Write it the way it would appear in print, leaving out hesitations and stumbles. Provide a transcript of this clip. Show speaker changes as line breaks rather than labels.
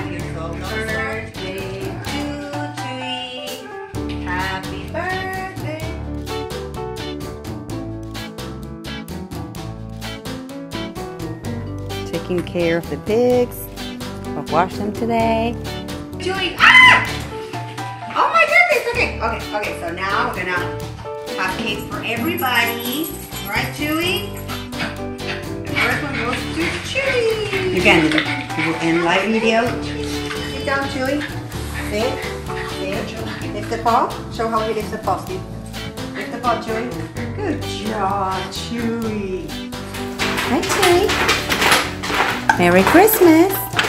Happy birthday to Chuy. Happy birthday. Taking care of the pigs. I've washed them today. Chuy, ah! Oh my goodness, okay, so now we're gonna have cakes for everybody. All right, Chuy? The first one goes to Chuy. Again, you will end live video. Sit down, Chuy. Sit. Lift the paw. Show how you lift the paw, Steve. Lift the paw, Chuy. Good job, Chuy. Hi, Chuy. Merry Christmas.